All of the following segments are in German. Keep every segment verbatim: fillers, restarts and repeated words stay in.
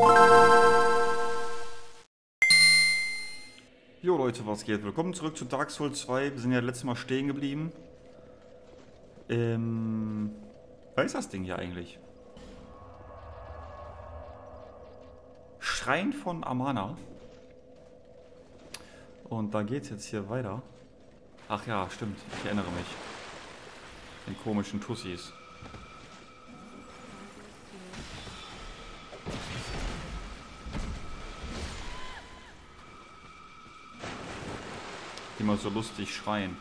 Jo Leute, was geht? Willkommen zurück zu Dark Souls zwei. Wir sind ja letztes Mal stehen geblieben. Ähm... Was ist das Ding hier eigentlich? Schrein von Amana. Und da geht's jetzt hier weiter. Ach ja, stimmt. Ich erinnere mich. Den komischen Tussis. Die mal so lustig schreien.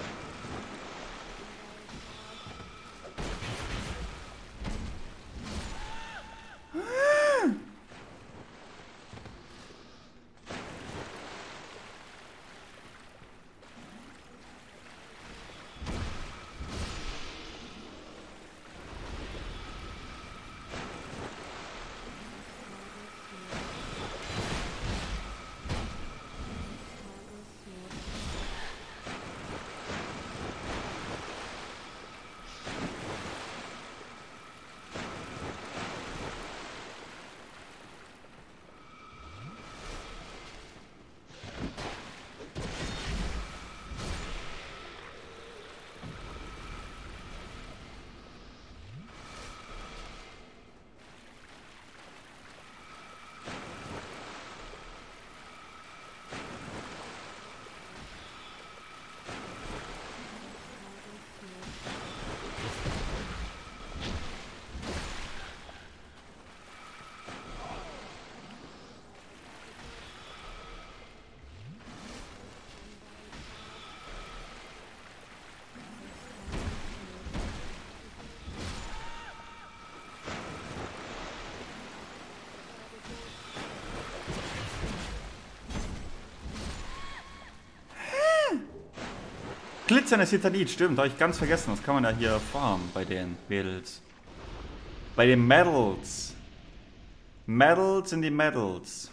Glitzerndes Citadit, stimmt, habe ich ganz vergessen. Das kann man ja hier farmen bei den Mädels. Bei den Medals. Medals in die Medals.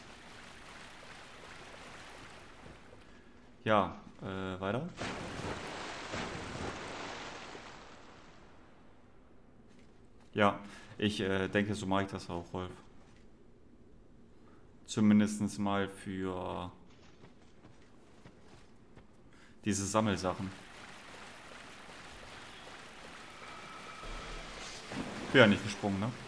Ja, äh, weiter. Ja, ich äh, denke, so mache ich das auch, Rolf. Zumindest mal für diese Sammelsachen. Bin ja nicht gesprungen, ne?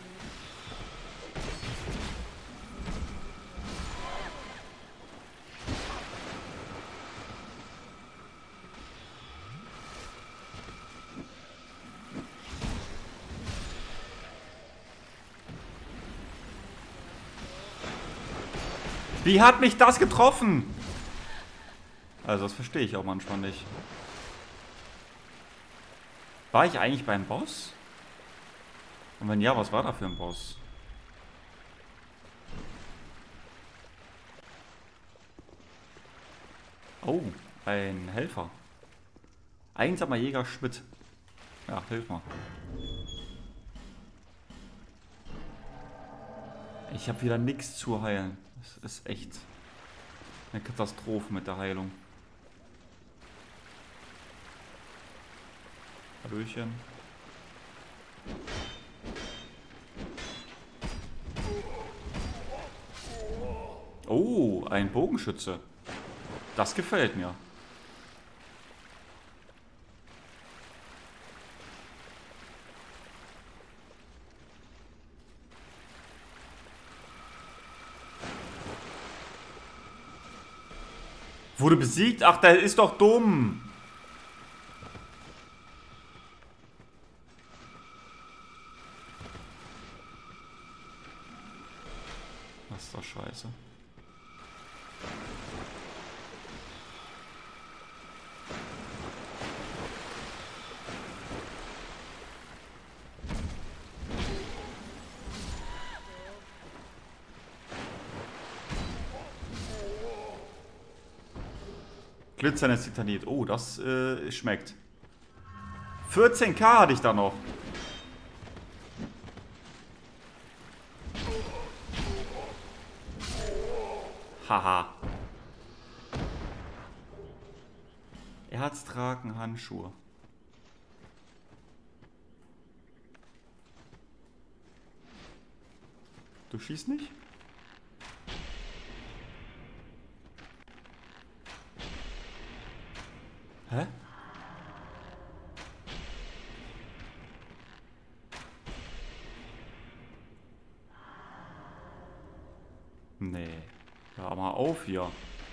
Wie hat mich das getroffen? Also das verstehe ich auch manchmal nicht. War ich eigentlich beim Boss? Und wenn ja, was war da für ein Boss? Oh, ein Helfer. Einsamer Jäger Schmidt. Ja, hilf mal. Ich habe wieder nichts zu heilen. Das ist echt eine Katastrophe mit der Heilung. Hallöchen. Oh, ein Bogenschütze. Das gefällt mir. Wurde besiegt? Ach, der ist doch dumm. Das ist doch scheiße. Glitzerndes Titanit. Oh, das äh, schmeckt. vierzehn K hatte ich da noch. Haha. Erzdrakenhandschuhe. Du schießt nicht? Hä? Nee. Hör mal auf hier.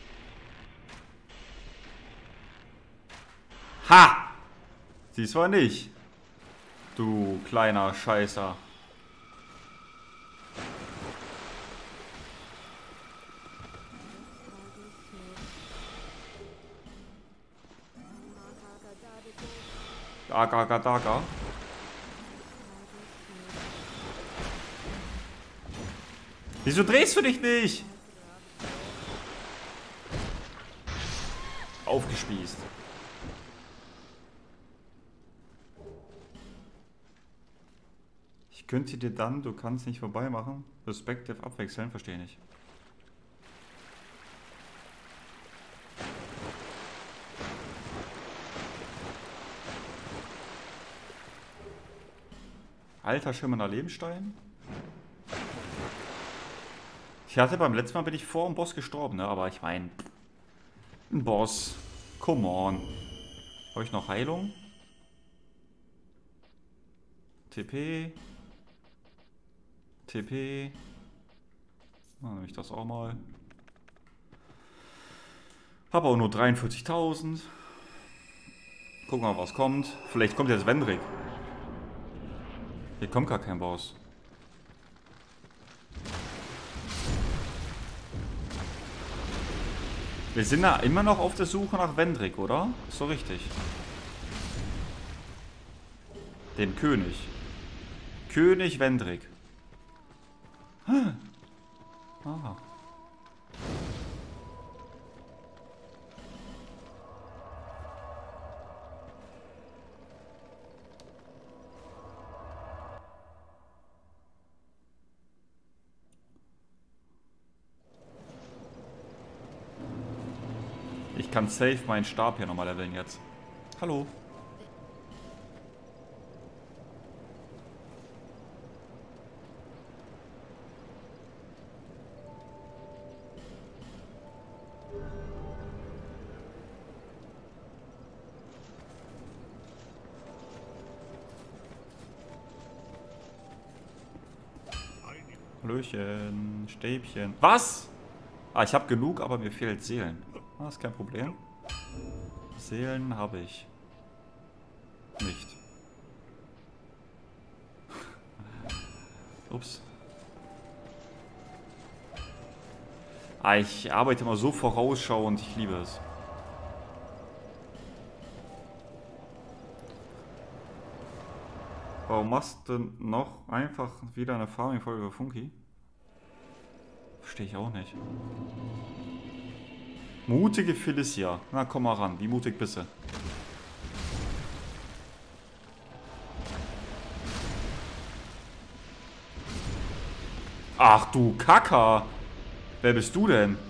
Ha! Siehst du nicht. Du kleiner Scheißer. Daga, daga, daga. Wieso drehst du dich nicht? Aufgespießt. Ich könnte dir dann, du kannst nicht vorbei machen. Perspective abwechseln, verstehe nicht. Alter schimmernder Lebensstein. Ich hatte beim letzten Mal bin ich vor dem Boss gestorben, ne? Aber ich meine, ein Boss. Come on. Habe ich noch Heilung? T P. T P. Dann nehme ich das auch mal. Habe auch nur dreiundvierzigtausend. Gucken wir mal, was kommt. Vielleicht kommt jetzt Wendrik. Hier kommt gar kein Boss. Wir sind da immer noch auf der Suche nach Wendrik, oder? Ist so richtig. Dem König. König Wendrik. Ah. Ich kann safe meinen Stab hier nochmal leveln jetzt. Hallo. Hallöchen, Stäbchen. Was? Ah, ich habe genug, aber mir fehlt Seelen. Ah, ist kein Problem. Seelen habe ich nicht. Ups. Ah, ich arbeite immer so vorausschauend, ich liebe es. Warum machst du noch einfach wieder eine Farming-Folge für Funky? Verstehe ich auch nicht. Mutige Felicia. Na, komm mal ran. Wie mutig bist du? Ach du Kacker. Wer bist du denn?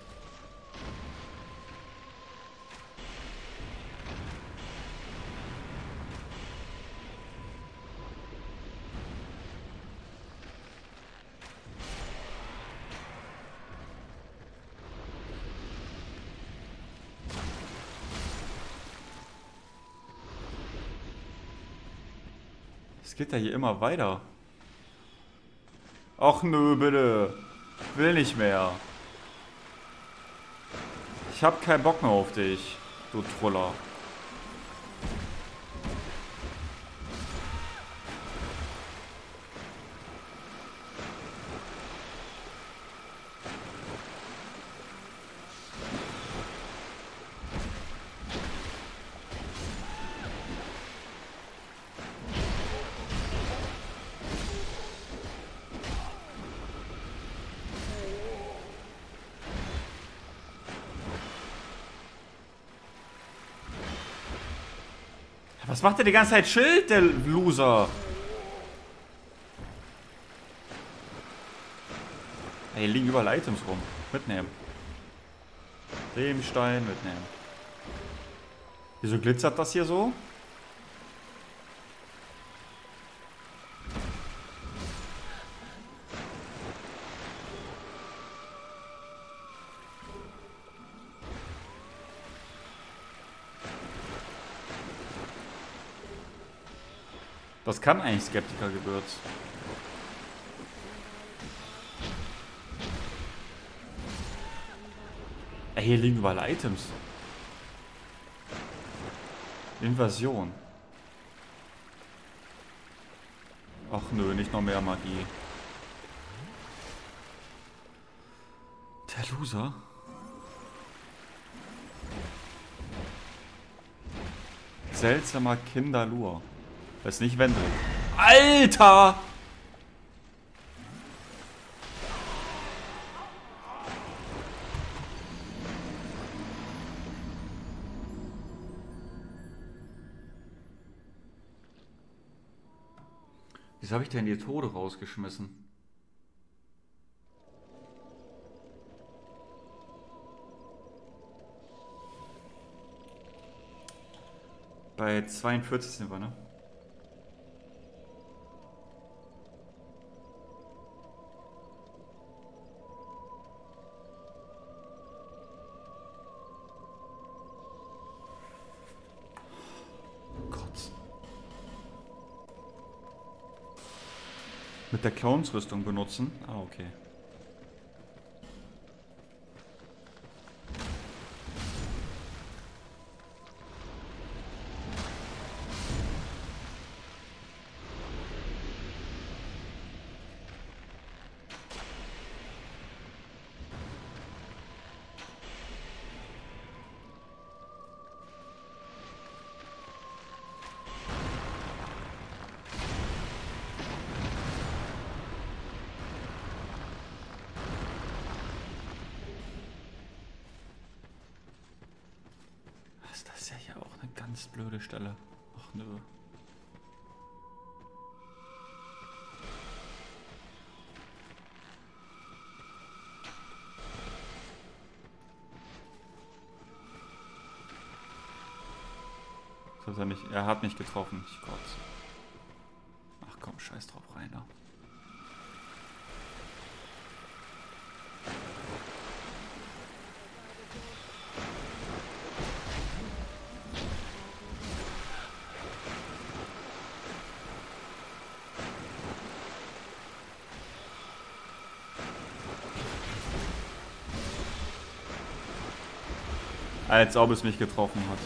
Es geht ja hier immer weiter. Ach nö, bitte. Will nicht mehr. Ich hab keinen Bock mehr auf dich, du Troller. Was macht der die ganze Zeit? Schild, der Loser. Hey, hier liegen überall Items rum. Mitnehmen. Lebenstein mitnehmen. Wieso glitzert das hier so? Das kann eigentlich Skeptiker-Gewürz. Ey, hier liegen überall Items. Invasion. Ach nö, nicht noch mehr Magie. Der Loser. Seltsamer Kinderlur. Weiß nicht, wenn drin. Alter! Wieso habe ich denn die Tode rausgeschmissen? Bei zweiundvierzig sind wir, ne? Gott. Mit der Clowns-Rüstung benutzen? Ah, okay. Das ist ja hier auch eine ganz blöde Stelle. Ach nö. Das hat er, nicht, er hat mich getroffen. Ich Gott. Ach komm, scheiß drauf, Rainer. Als ob es mich getroffen hat.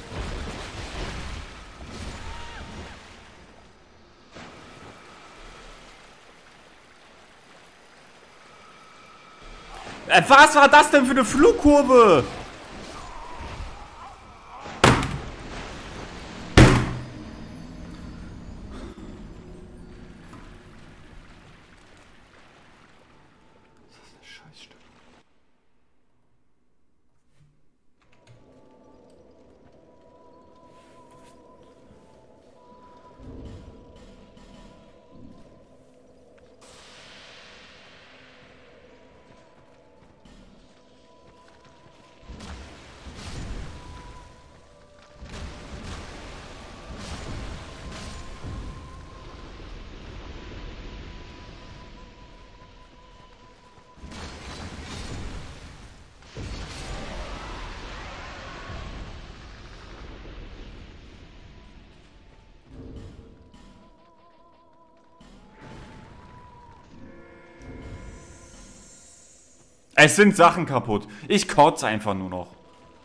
Äh, was war das denn für eine Flugkurve? Das ist eine Scheißstelle. Es sind Sachen kaputt. Ich kotze einfach nur noch.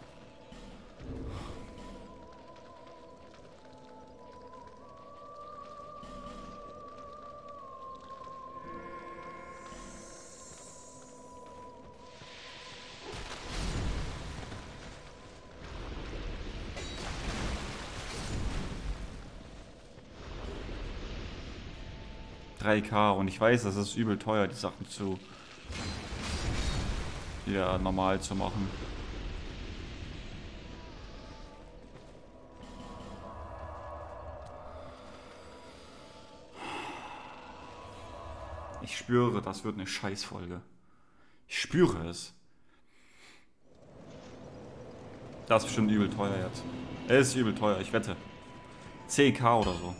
drei K und ich weiß, das ist übel teuer, die Sachen zu wieder normal zu machen. Ich spüre, das wird eine Scheißfolge. Ich spüre es. Das ist bestimmt übel teuer jetzt. Es ist übel teuer, ich wette. zehn K oder so.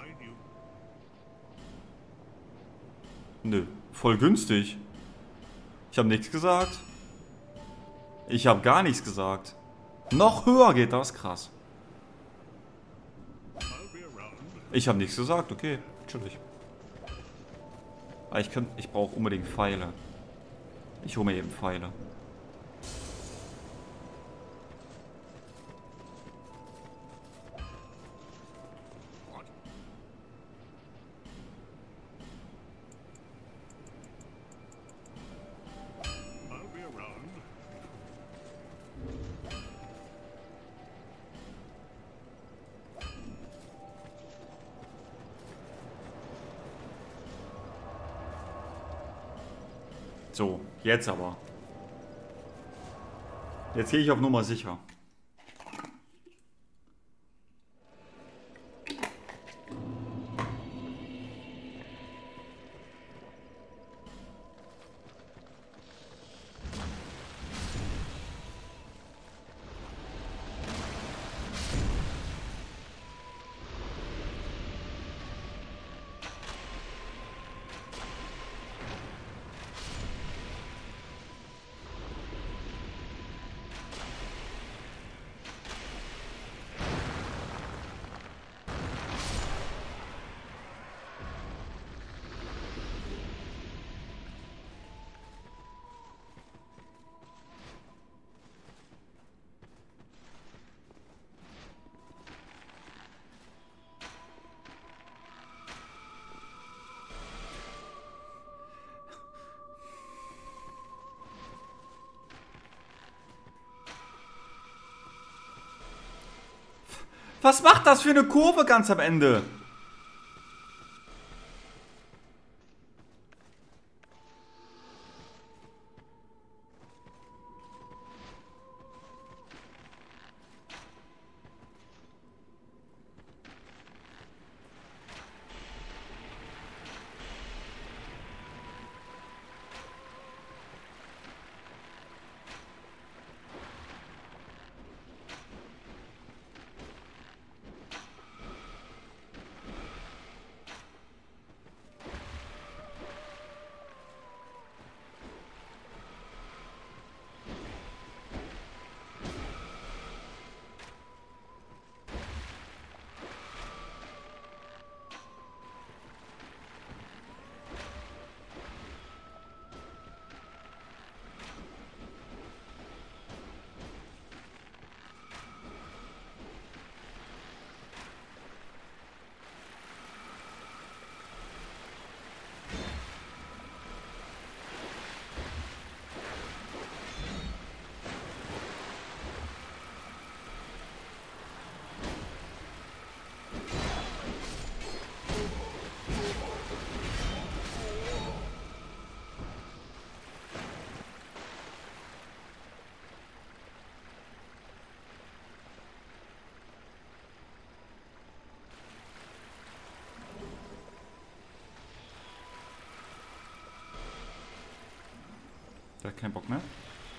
Nö, voll günstig. Ich habe nichts gesagt. Ich habe gar nichts gesagt. Noch höher geht das, krass. Ich habe nichts gesagt, okay. Natürlich. Aber ich, könnt- ich brauche unbedingt Pfeile. Ich hole mir eben Pfeile. I'll be around. So, jetzt aber. Jetzt gehe ich auf Nummer sicher. Was macht das für eine Kurve ganz am Ende? Der hat keinen Bock mehr.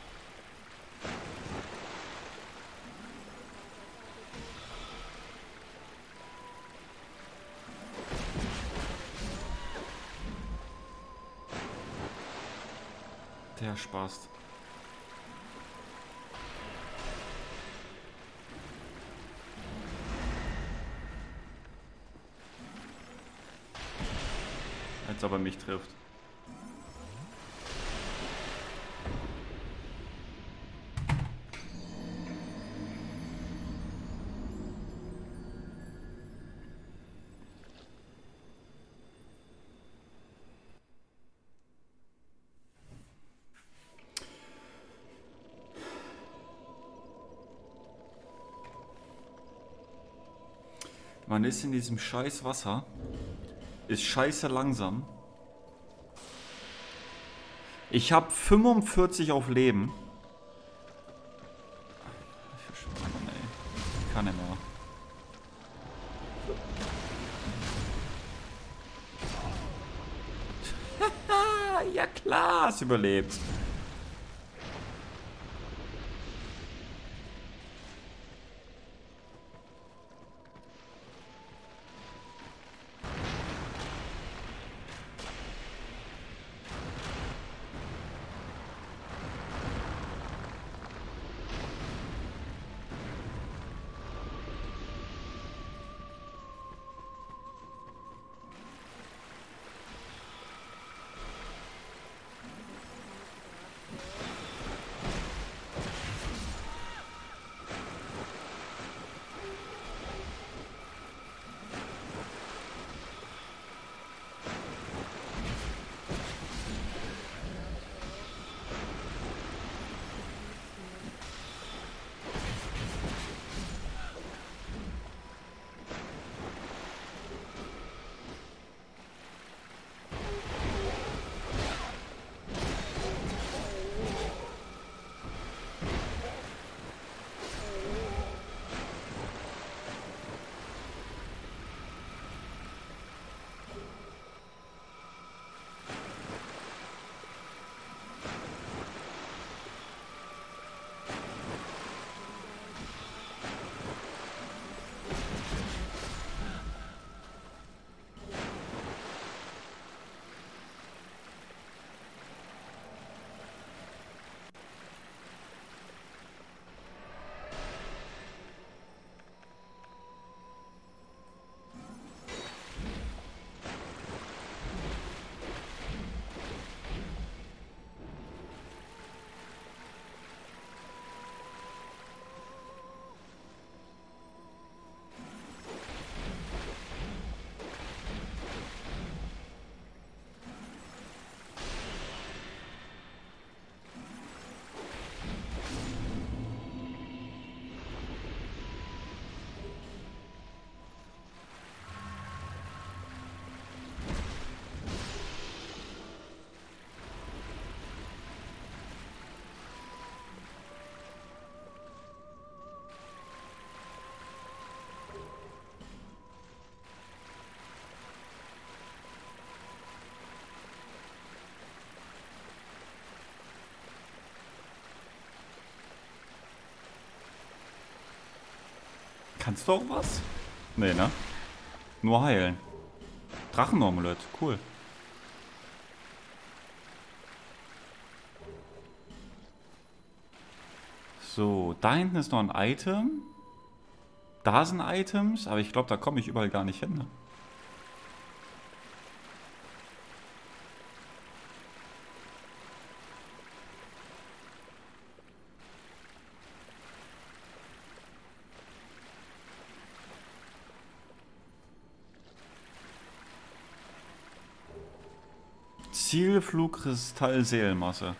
Der spaßt. Als ob er mich trifft. Man ist in diesem scheiß Wasser, ist scheiße langsam. Ich habe fünfundvierzig auf Leben. Mann, ey. Ich kann nicht mehr. Ja klar, es überlebt. Kannst du auch was? Nee, ne? Nur heilen. Drachenormulett, cool. So, da hinten ist noch ein Item. Da sind Items, aber ich glaube, da komme ich überall gar nicht hin. Ne? Zielflugkristall Seelenmasse.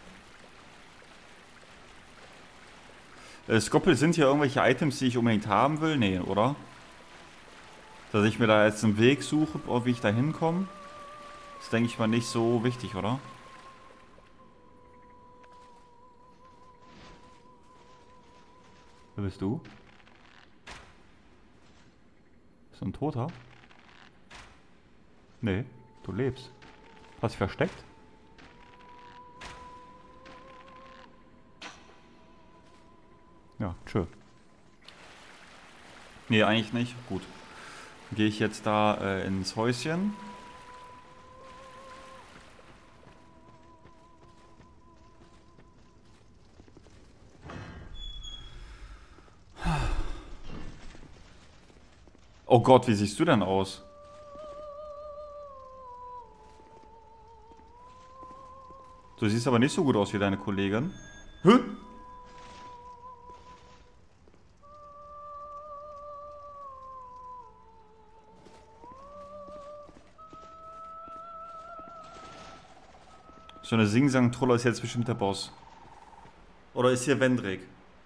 Äh, Skoppel, sind hier irgendwelche Items, die ich unbedingt haben will? Nee, oder? Dass ich mir da jetzt einen Weg suche, wie ich da hinkomme? Das denke ich mal nicht so wichtig, oder? Wer bist du? Bist du ein Toter? Nee, du lebst. Hast du dich versteckt? Ja, tschö. Nee, eigentlich nicht. Gut. Gehe ich jetzt da äh, ins Häuschen. Oh Gott, wie siehst du denn aus? Du siehst aber nicht so gut aus wie deine Kollegin. Hä? So eine Sing-Sang-Troller ist jetzt bestimmt der Boss. Oder ist hier Wendrik?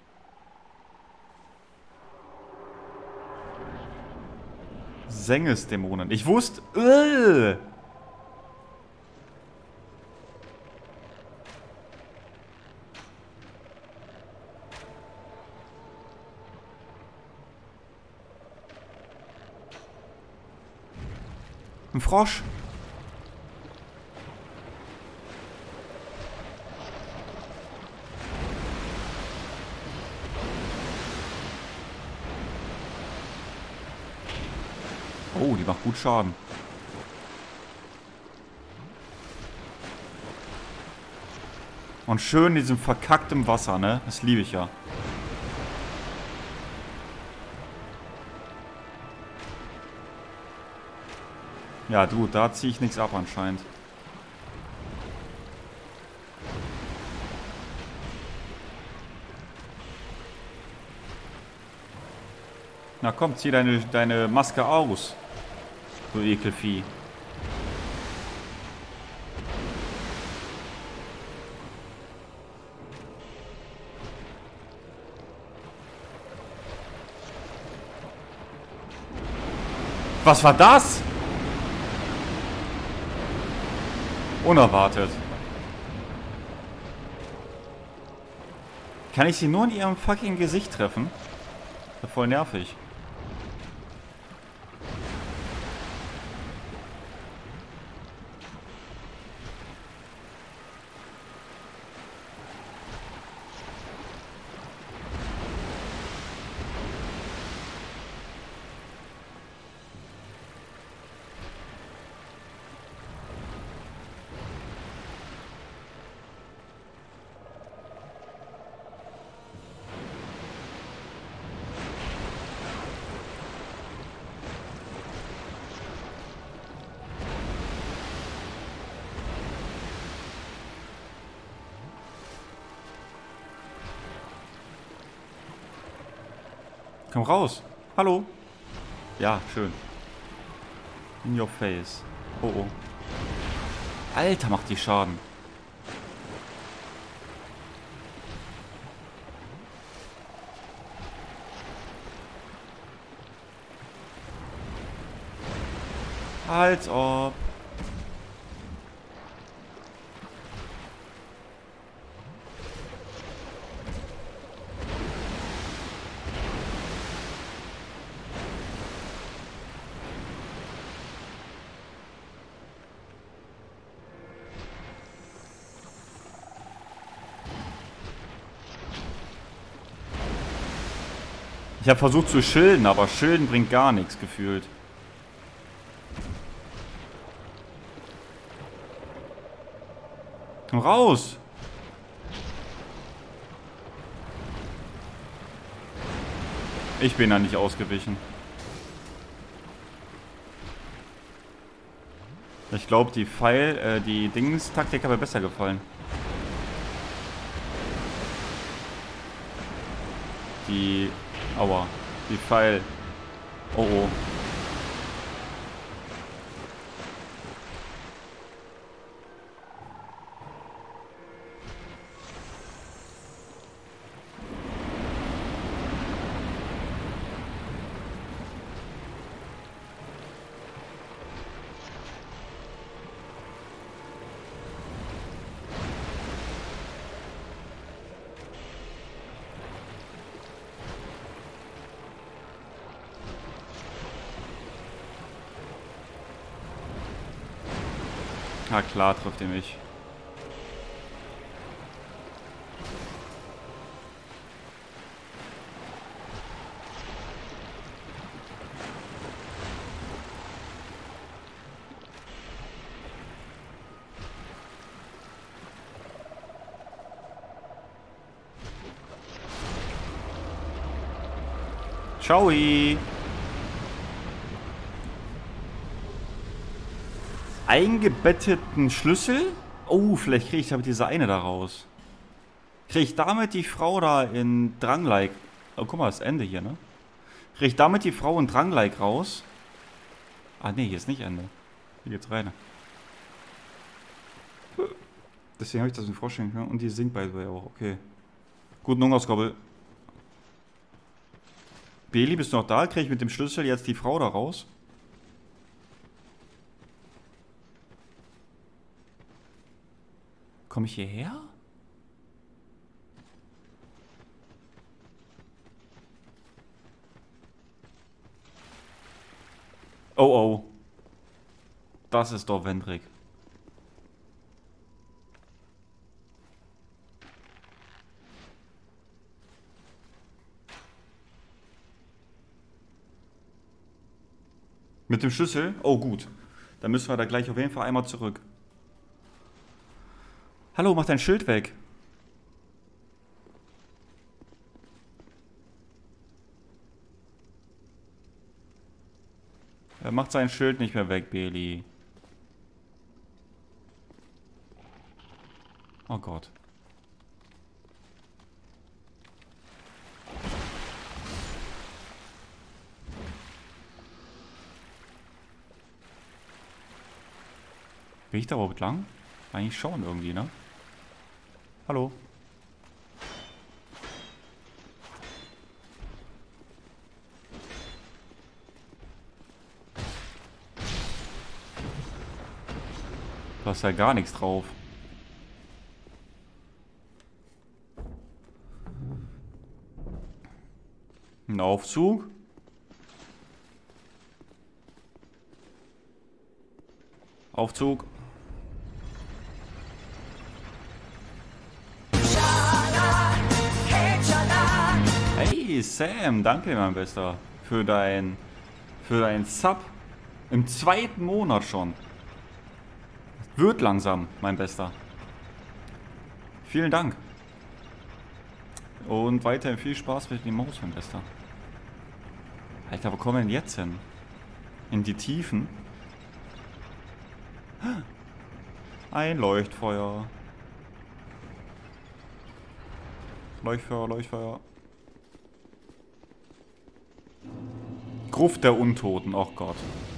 Sengesdämonen. Ich wusste... Äh! Ein Frosch. Oh, die macht gut Schaden. Und schön in diesem verkackten Wasser, ne? Das liebe ich ja. Ja, du, da ziehe ich nichts ab anscheinend. Na komm, zieh deine, deine Maske aus. Du Ekelvieh. Was war das? Unerwartet. Kann ich sie nur in ihrem fucking Gesicht treffen? Das ist voll nervig. Komm raus. Hallo. Ja, schön. In your face. Oh, oh. Alter, macht die Schaden. Als ob. Ich Ich habe versucht zu schilden, aber schilden bringt gar nichts gefühlt. Komm raus! Ich bin da nicht ausgewichen. Ich glaube, die Pfeil, äh, die Dings-Taktik hat mir besser gefallen. Die... Aua. Die Pfeil... Oh oh. Na klar, trifft er mich. Ciao. Eingebetteten Schlüssel? Oh, vielleicht kriege ich damit diese eine da raus. Kriege ich damit die Frau da in Drangleik... Oh, guck mal, das Ende hier, ne? Kriege ich damit die Frau in Drangleik raus? Ah, ne, hier ist nicht Ende. Hier geht's rein. Deswegen habe ich das nicht vorstellen können. Und die singt by the way auch, okay. Guten Hungerskoppel. Beli, bist du noch da? Kriege ich mit dem Schlüssel jetzt die Frau da raus? Komme ich hierher? Oh oh. Das ist doch Wendrik. Mit dem Schlüssel? Oh gut. Dann müssen wir da gleich auf jeden Fall einmal zurück. Hallo, mach dein Schild weg. Er macht sein Schild nicht mehr weg, Beli. Oh Gott. Will ich da überhaupt lang? Eigentlich schon irgendwie, ne? Hallo. Du hast ja gar nichts drauf. Ein Aufzug. Aufzug. Hey Sam, danke mein Bester für dein für dein Sub im zweiten Monat schon. Wird langsam, mein Bester. Vielen Dank. Und weiterhin viel Spaß mit dem Maus, mein Bester. Alter, wo kommen wir denn jetzt hin? In die Tiefen? Ein Leuchtfeuer. Leuchtfeuer, Leuchtfeuer. Gruft der Untoten, oh Gott.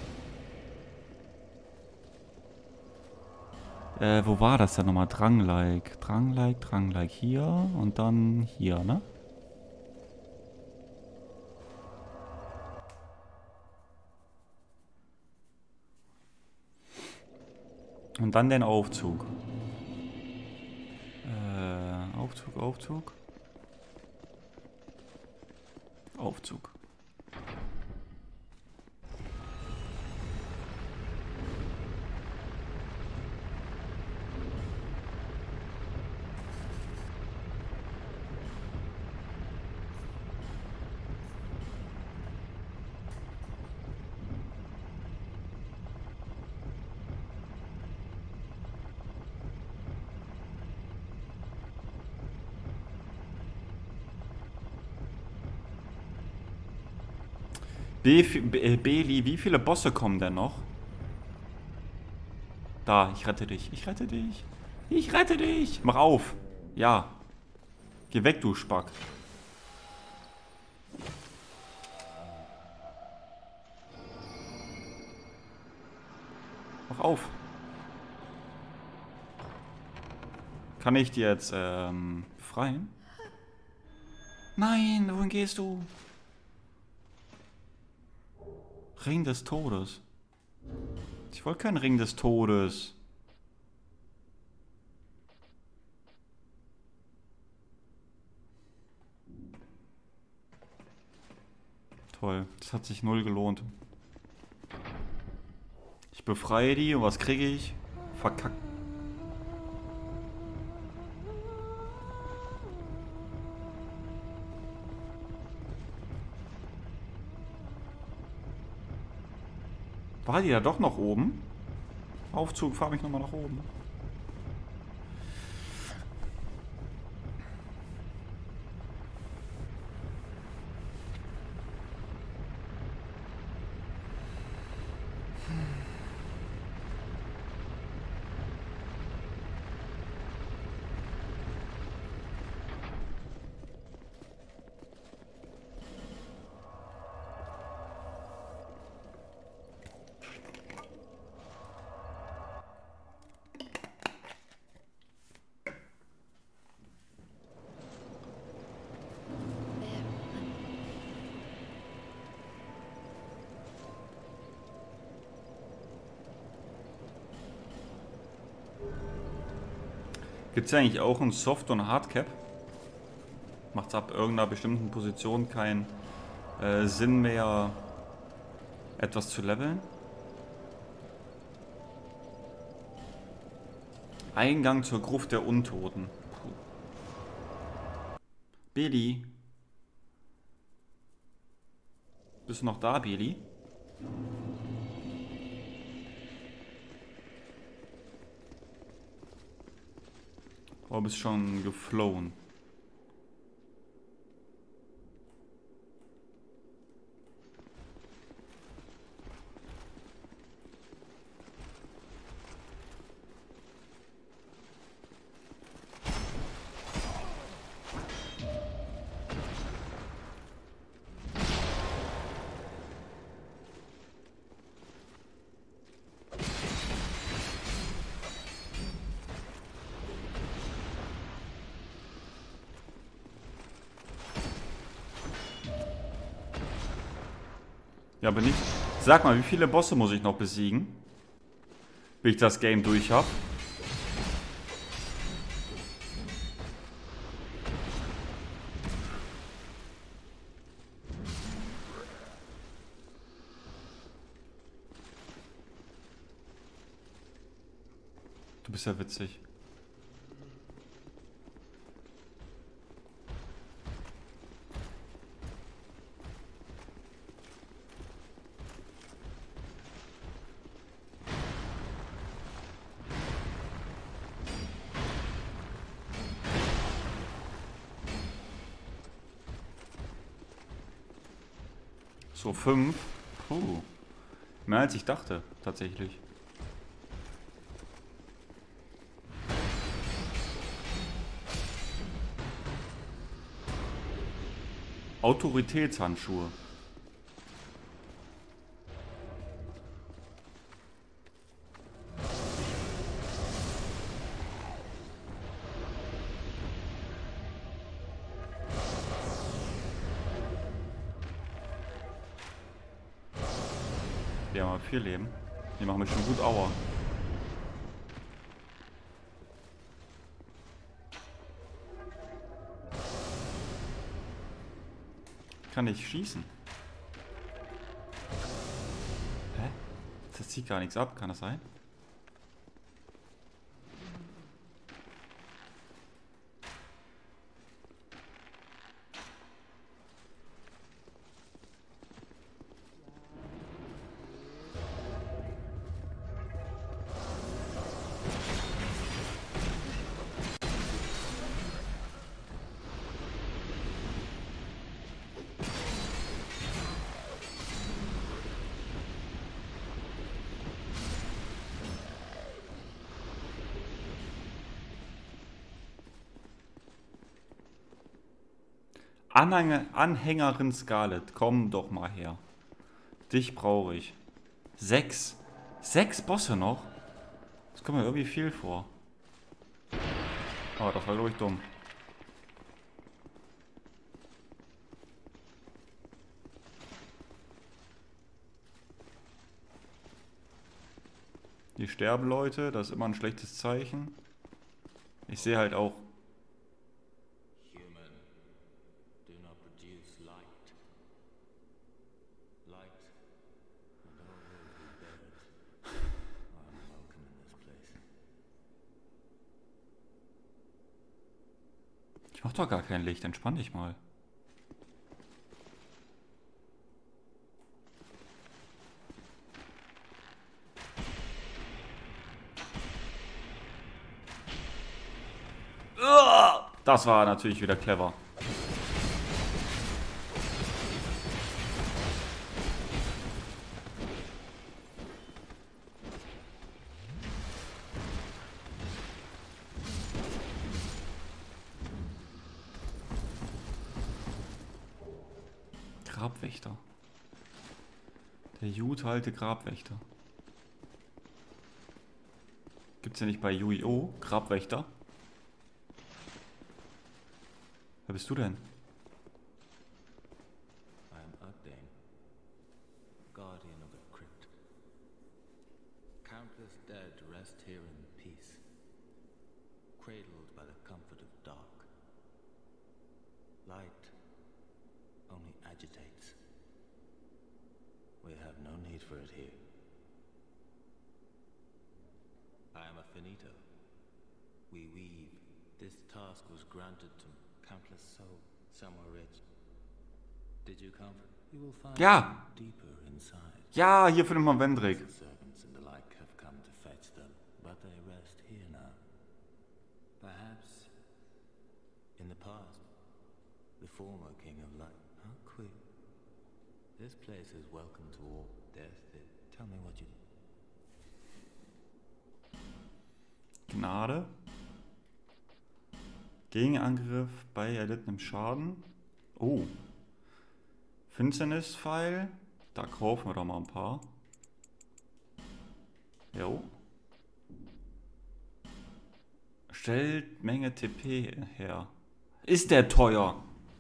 Äh, wo war das denn nochmal? Drangleik, Drangleik, Drangleik hier und dann hier, ne? Und dann den Aufzug. Äh, Aufzug, Aufzug. Aufzug. Be Be Beli, wie viele Bosse kommen denn noch? Da, ich rette dich. Ich rette dich. Ich rette dich. Mach auf. Ja. Geh weg, du Spack. Mach auf. Kann ich die jetzt ähm, befreien? Nein, wohin gehst du? Ring des Todes. Ich wollte keinen Ring des Todes. Toll, das hat sich null gelohnt. Ich befreie die und was kriege ich? Verkackt. War die da doch noch oben? Aufzug, fahr mich nochmal nach oben. Gibt es eigentlich auch ein Soft- und Hardcap? Macht es ab irgendeiner bestimmten Position keinen äh, Sinn mehr, etwas zu leveln? Eingang zur Gruft der Untoten. Puh. Billy? Bist du noch da, Billy? Oder bist schon geflohen? Ja, aber nicht. Sag mal, wie viele Bosse muss ich noch besiegen? Bis ich das Game durch habe. Du bist ja witzig. So, fünf. Puh. Mehr als ich dachte, tatsächlich. Autoritätshandschuhe. Die haben mal vier Leben. Die machen mir schon gut Aua. Kann ich schießen? Hä? Das zieht gar nichts ab, kann das sein? Anhänger, Anhängerin Scarlet, komm doch mal her. Dich brauche ich. Sechs. Sechs Bosse noch? Das kommt mir irgendwie viel vor. Oh, das war, glaube ich, dumm. Die sterben Leute, das ist immer ein schlechtes Zeichen. Ich sehe halt auch. Ich mach doch gar kein Licht, entspann dich mal. Das war natürlich wieder clever. Grabwächter. Der Jude-alte Grabwächter. Gibt's ja nicht bei Yu-Gi-Oh! Grabwächter? Wer bist du denn? I am Ugdane, guardian of the crypt. Countless dead rest here in peace, cradled by the comfort of dark. Light only agitates. We have no need for it here. I am a finito. We weave. This task was granted to countless souls, somewhere rich. Did you come? You will find Ja. deeper inside. Ja, hier findet man Vendrick. The servants and the like have come to fetch them, but they rest here now. Perhaps in the past, the former king of light. How queer. This place is welcome to all. There's the. Tell me what you. Gnade. Gegenangriff bei erlittenem Schaden. Oh. Finsternispfeil. Da kaufen wir doch mal ein paar. Jo. Stellt Menge T P her. Ist der teuer?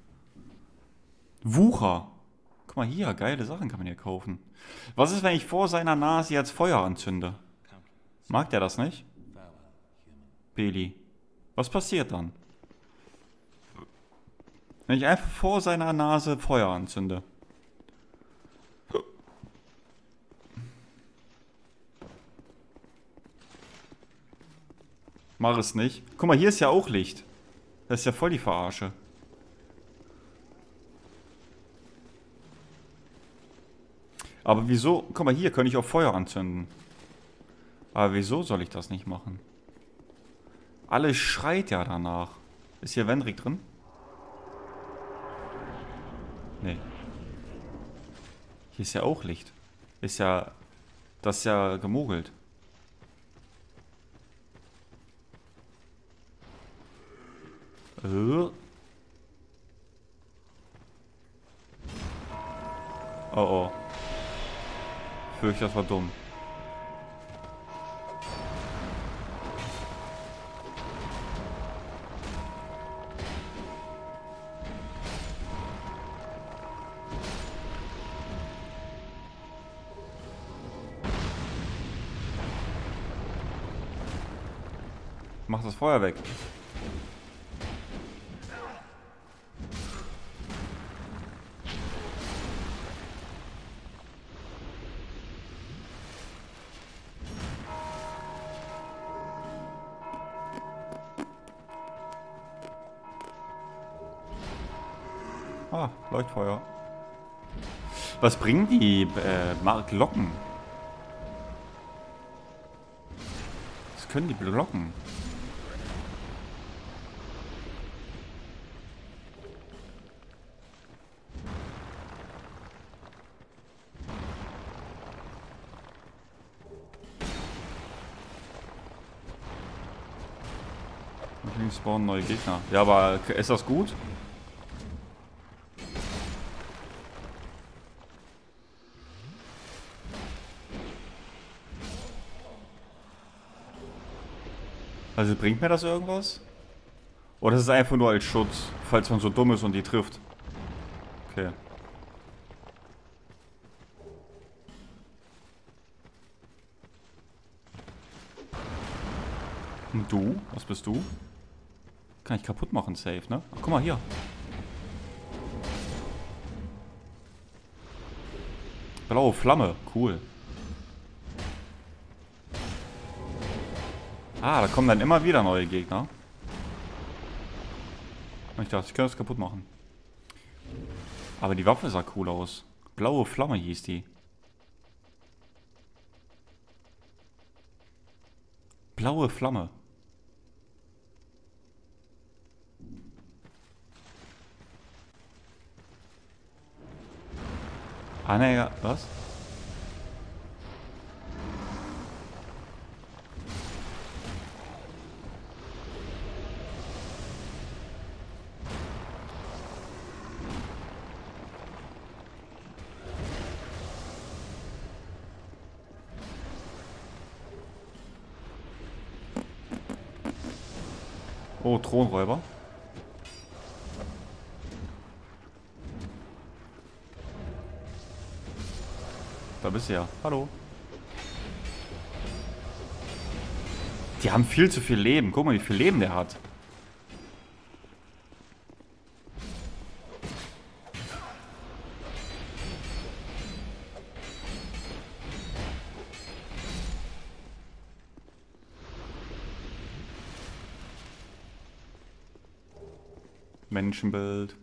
Wucher. Guck mal hier, geile Sachen kann man hier kaufen. Was ist, wenn ich vor seiner Nase jetzt Feuer anzünde? Mag der das nicht? Beli. Was passiert dann? Wenn ich einfach vor seiner Nase Feuer anzünde. Mach es nicht. Guck mal, hier ist ja auch Licht. Das ist ja voll die Verarsche. Aber wieso? Guck mal, hier könnte ich auch Feuer anzünden. Aber wieso soll ich das nicht machen? Alles schreit ja danach. Ist hier Vendrick drin? Nee. Hier ist ja auch Licht. Ist ja... Das ist ja gemogelt. Äh. Oh oh. Ich fürchte, das war dumm. Mach das Feuer weg. Ah, Leuchtfeuer. Was bringen die äh, Glocken? Was können die Glocken? Spawnen neue Gegner. Ja, aber ist das gut? Also bringt mir das irgendwas? Oder ist es einfach nur als Schutz, falls man so dumm ist und die trifft? Okay. Und du? Was bist du? Kann ich kaputt machen, safe, ne? Ach, guck mal hier. Blaue Flamme, cool. Ah, da kommen dann immer wieder neue Gegner. Ich dachte, ich könnte das kaputt machen. Aber die Waffe sah cool aus. Blaue Flamme hieß die. Blaue Flamme. Ah, ne, was? Oh, Thronräuber. Da bist du ja. Hallo. Die haben viel zu viel Leben. Guck mal, wie viel Leben der hat. Menschenbild.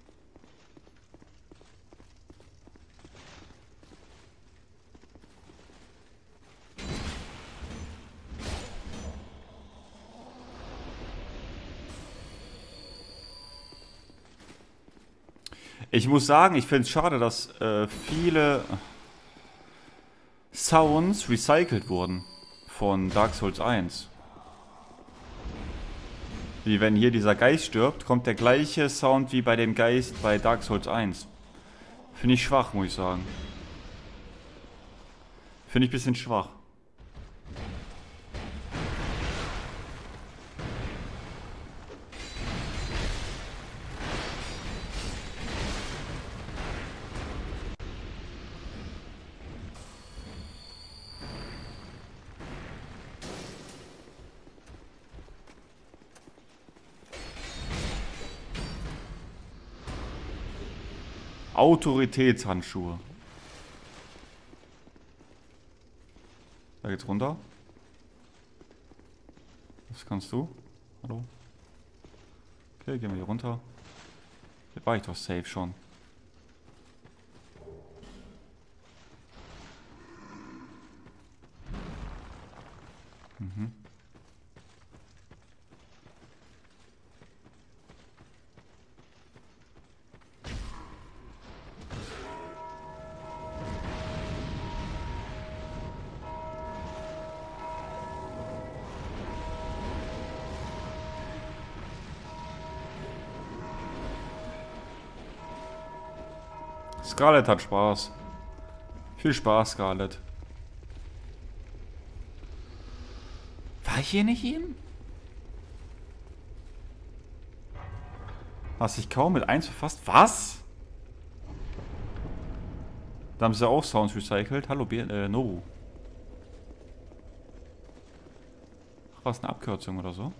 Ich muss sagen, ich finde es schade, dass äh, viele Sounds recycelt wurden von Dark Souls eins. Wie wenn hier dieser Geist stirbt, kommt der gleiche Sound wie bei dem Geist bei Dark Souls eins. Finde ich schwach, muss ich sagen. Finde ich ein bisschen schwach. Autoritätshandschuhe. Da geht's runter. Was kannst du? Hallo? Okay, gehen wir hier runter. Hier war ich doch safe schon. Mhm. Scarlet hat Spaß. Viel Spaß, Scarlet. War ich hier nicht eben? Hast dich kaum mit eins verfasst? Was? Da haben sie auch Sounds recycelt. Hallo, B äh, Nobu. Ach, was, eine Abkürzung oder so?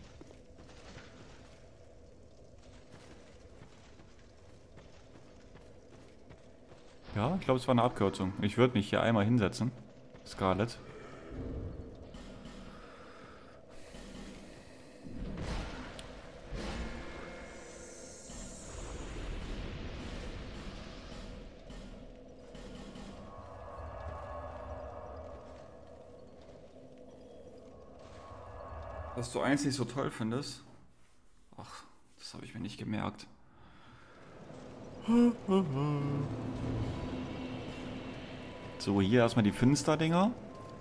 Ja, ich glaube, es war eine Abkürzung. Ich würde mich hier einmal hinsetzen. Scarlet. Was du eins nicht so toll findest? Ach, das habe ich mir nicht gemerkt. So, hier erstmal die Finsterdinger.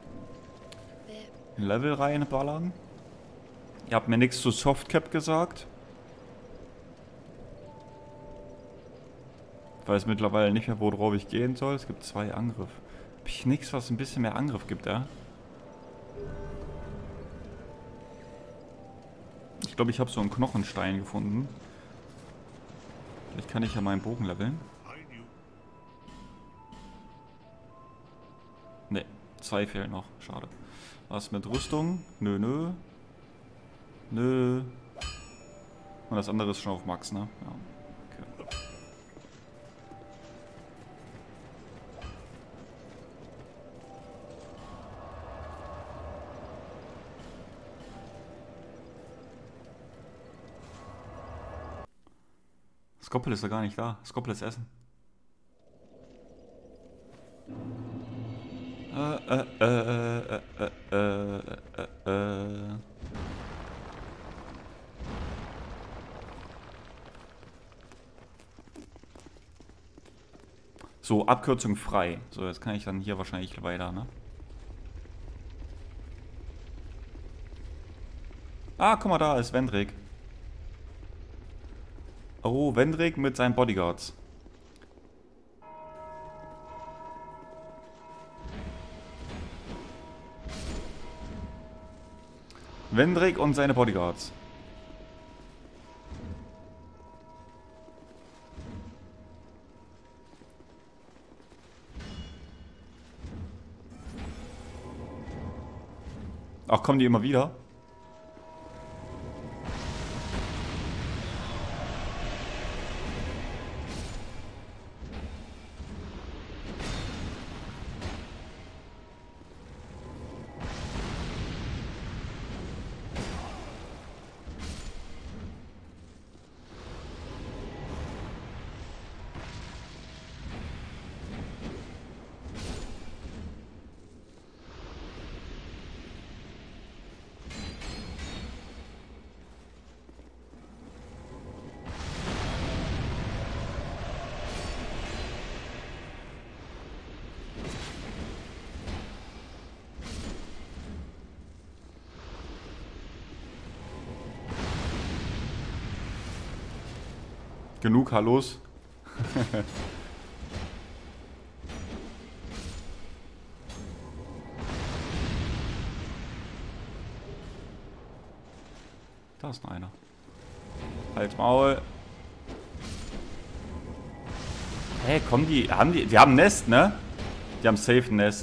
Level reinballern. Ihr habt mir nichts zu Softcap gesagt. Ich weiß mittlerweile nicht mehr, worauf ich gehen soll. Es gibt zwei Angriffe. Hab ich nichts, was ein bisschen mehr Angriff gibt, ja? glaube, ich habe so einen Knochenstein gefunden. Vielleicht kann ich ja meinen Bogen leveln. Ne, zwei fehlen noch. Schade. Was mit Rüstung? Nö, nö. Nö. Und das andere ist schon auf Max, ne? Ja. Okay. Skoppel ist ja gar nicht da. Skoppel ist Essen. Äh, äh, äh, äh, äh, äh, äh. So, Abkürzung frei. So, jetzt kann ich dann hier wahrscheinlich weiter, ne? Ah, guck mal, da ist Vendrick. Oh, Vendrick mit seinen Bodyguards. Vendrick und seine Bodyguards. Ach, kommen die immer wieder? Genug Hallos. Da ist noch einer. Halt Maul. Hey, kommen die. Haben die. Die haben ein Nest, ne? Die haben safe ein Nest.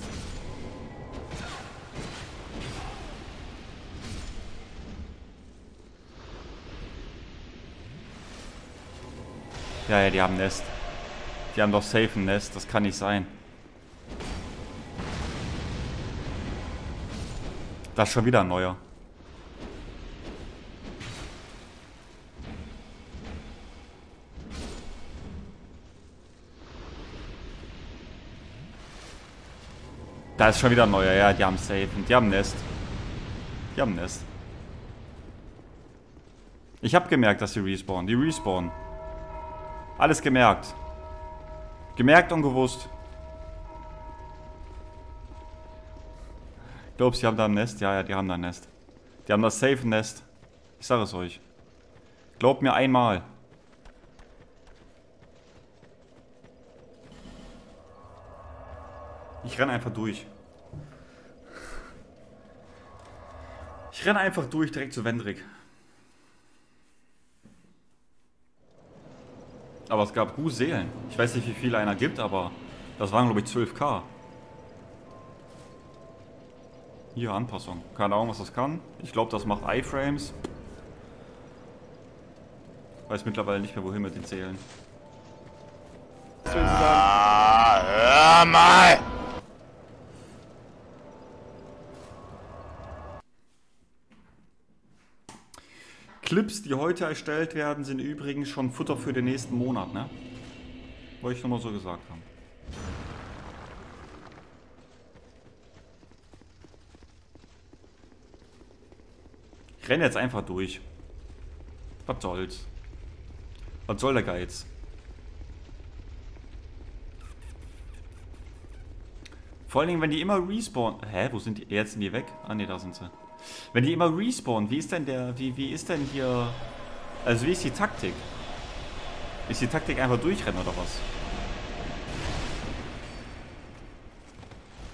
Ja, ja, die haben ein Nest. Die haben doch safe ein Nest. Das kann nicht sein. Das ist schon wieder ein neuer. Da ist schon wieder ein neuer. Ja, die haben safe. Und die haben ein Nest. Die haben ein Nest. Ich habe gemerkt, dass die respawnen. Die respawnen. Alles gemerkt. Gemerkt und gewusst. Glaubst du, die haben da ein Nest? Ja, ja, die haben da ein Nest. Die haben das safe Nest. Ich sage es euch. Glaubt mir einmal. Ich renne einfach durch. Ich renne einfach durch, direkt zu Vendrick. Aber es gab gut Seelen. Ich weiß nicht, wie viel einer gibt, aber das waren, glaube ich, zwölf K. Hier, Anpassung. Keine Ahnung, was das kann. Ich glaube, das macht iFrames. Weiß mittlerweile nicht mehr, wohin mit den Seelen. Ah, hör mal! Clips, die heute erstellt werden, sind übrigens schon Futter für den nächsten Monat, ne? Wollte ich nochmal so gesagt haben. Ich renne jetzt einfach durch. Was soll's? Was soll der Geiz? Vor allen Dingen, wenn die immer respawnen. Hä, wo sind die? Jetzt sind die weg? Ah ne, da sind sie. Wenn die immer respawnen, wie ist denn der. Wie, wie ist denn hier. Also wie ist die Taktik? Ist die Taktik einfach durchrennen oder was?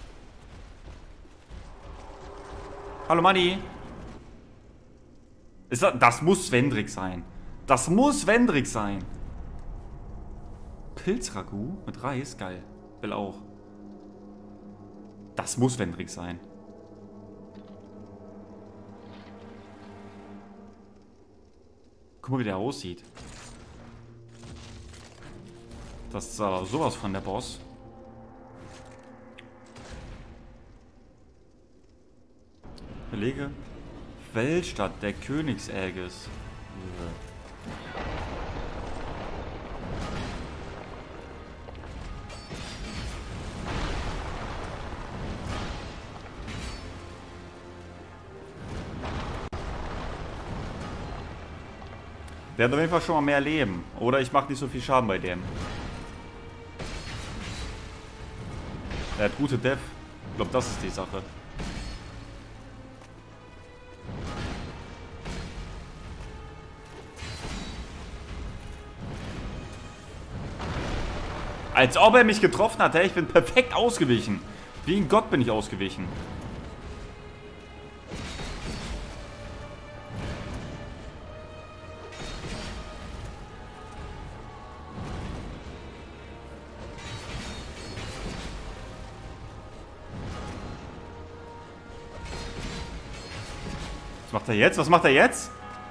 Hallo Manni! Ist das, das muss Wendrik sein. Das muss Wendrik sein. Pilzragout mit Reis, geil. Will auch. Das muss Wendrik sein. Guck mal, wie der aussieht. Das ist aber sowas von der Boss. Belege. Weltstadt der Königsägis. Der hat auf jeden Fall schon mal mehr Leben. Oder ich mache nicht so viel Schaden bei dem. Er hat gute Def. Ich glaube, das ist die Sache. Als ob er mich getroffen hat. Hey, ich bin perfekt ausgewichen. Wie ein Gott bin ich ausgewichen. Was macht er jetzt? Was macht er jetzt?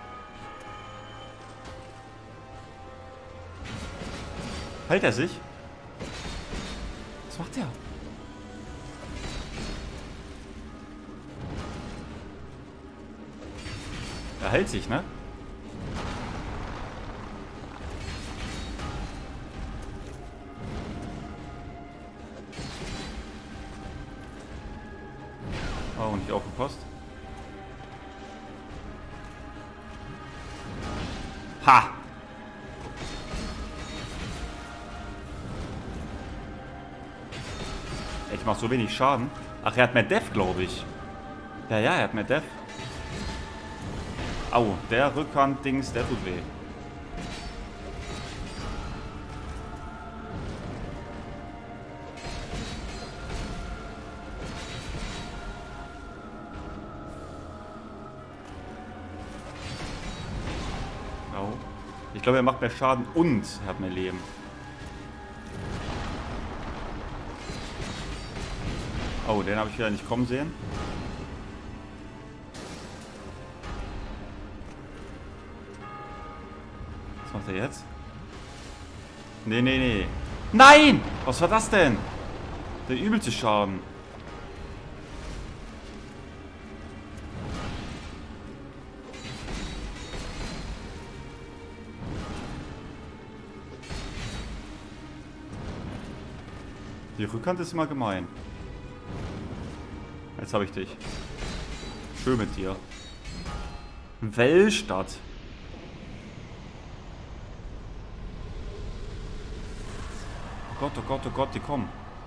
Hält er sich? Was macht er? Er hält sich, ne? Oh, nicht aufgepasst. Ha! Ich mach so wenig Schaden. Ach, er hat mehr Def, glaube ich. Ja, ja, er hat mehr Def. Au, der Rückhand-Dings, der tut weh. Au. Ich glaube, er macht mehr Schaden und er hat mehr Leben. Oh, den habe ich wieder nicht kommen sehen. Was macht er jetzt? Nee, nee, nee. Nein! Was war das denn? Der übelste Schaden. Die Rückhand ist immer gemein. Jetzt habe ich dich. Schön mit dir. Weltstadt. Oh Gott, oh Gott, oh Gott, die kommen.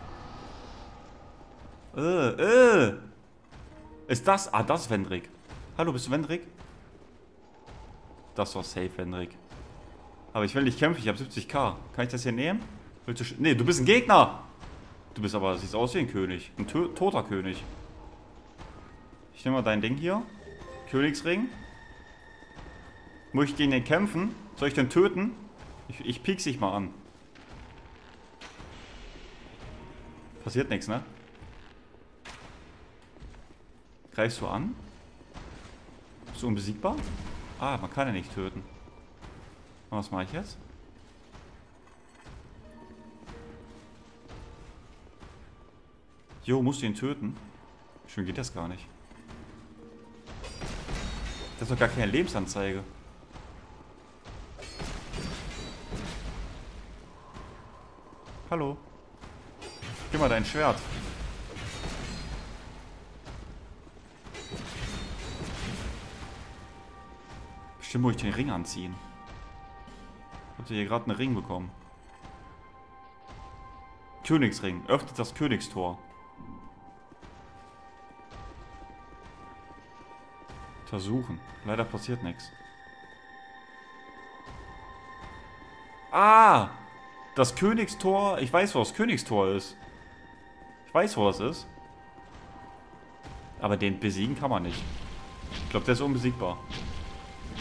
Äh, äh. Ist das? Ah, das ist Wendrik. Hallo, bist du Wendrik? Das war safe, Wendrik. Aber ich will nicht kämpfen, ich habe siebzig K. Kann ich das hier nehmen? Willst du... Nee, du bist ein Gegner. Du bist aber, siehst aus wie ein König. Ein to toter König. Ich nehme mal dein Ding hier. Königsring. Muss ich gegen den kämpfen? Soll ich den töten? Ich, ich piek's dich mal an. Passiert nichts, ne? Greifst du an? Bist du unbesiegbar? Ah, man kann ja nicht töten. Und was mache ich jetzt? Jo, musst du ihn töten? Schön geht das gar nicht. Das ist doch gar keine Lebensanzeige. Hallo. Gib mal dein Schwert. Bestimmt muss ich den Ring anziehen. Habt ihr hier gerade einen Ring bekommen? Königsring. Öffnet das Königstor. Versuchen. Leider passiert nichts. Ah! Das Königstor. Ich weiß, wo das Königstor ist. Ich weiß, wo das ist. Aber den besiegen kann man nicht. Ich glaube, der ist unbesiegbar.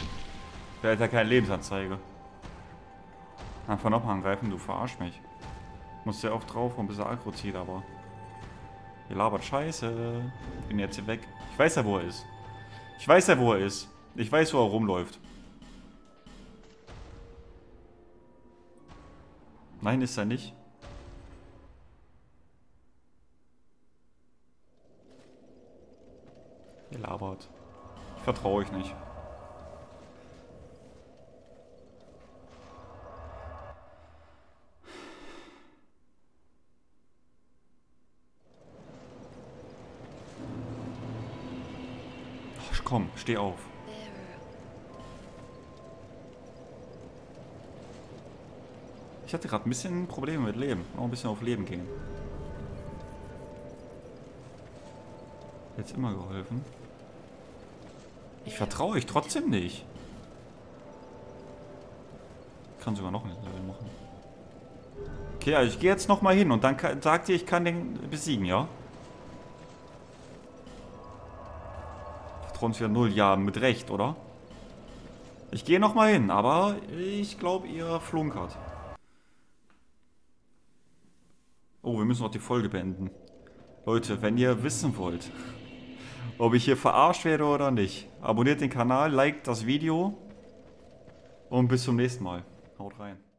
Der hat ja keine Lebensanzeige. Einfach nochmal angreifen, du verarsch mich. Musst ja auch drauf, um bis er aggro zieht, aber... Ihr labert Scheiße. Ich bin jetzt hier weg. Ich weiß ja, wo er ist. Ich weiß ja, wo er ist. Ich weiß, wo er rumläuft. Nein, ist er nicht. Ihr labert. Ich vertraue euch nicht. Ach, komm, steh auf. Ich hatte gerade ein bisschen Probleme mit Leben. Noch ein bisschen auf Leben gehen. Jetzt immer geholfen. Ich vertraue euch trotzdem nicht. Ich kann sogar noch ein Level machen. Okay, also ich gehe jetzt nochmal hin und dann kann, sagt ihr, ich kann den besiegen, ja? Vertrauenswert null, ja, mit Recht, oder? Ich gehe nochmal hin, aber ich glaube, ihr flunkert. Oh, wir müssen noch die Folge beenden. Leute, wenn ihr wissen wollt, ob ich hier verarscht werde oder nicht, abonniert den Kanal, liked das Video und bis zum nächsten Mal. Haut rein.